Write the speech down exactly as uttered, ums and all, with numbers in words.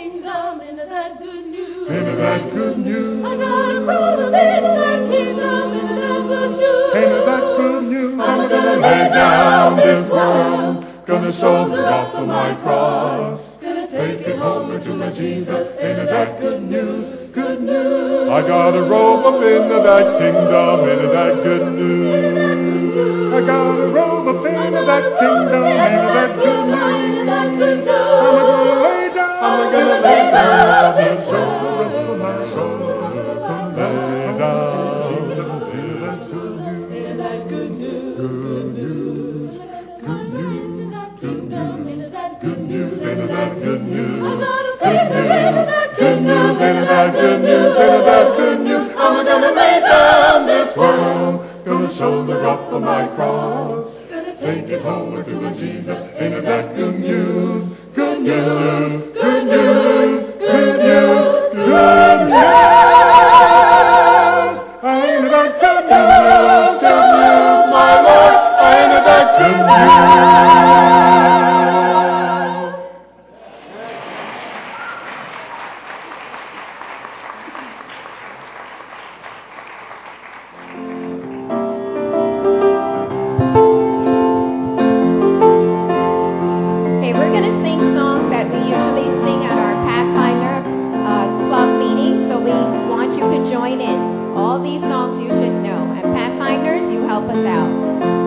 kingdom, into that good news. Into that good news. I got a problem into that kingdom, into that good news. Into that good news. I'm gonna lay down this world, Gonna shoulder up on my cross. gonna take it home into my Jesus, Into that good news. good news. I gotta roll up into that kingdom, into that good news. I gotta roll up into that kingdom, into that good news. I'm gonna lay down, I'm gonna lay down this shoulder up on my shoulders. Lay down, Jesus, into that good news. Into that good news, good news, good news, good news, into that good news, Into that good news. I gotta say into that Good news, into that good news, into that good news. I'm gonna lay down this world, gonna shoulder up on my cross. gonna Take it home into my Jesus, into that good news, good news, good news, good news, good news. I into that good news, good news, my Lord. I into that good news. Okay, we're going to sing songs that we usually sing at our Pathfinder uh, club meeting, so we want you to join in. All these songs you should know. And Pathfinders, you help us out.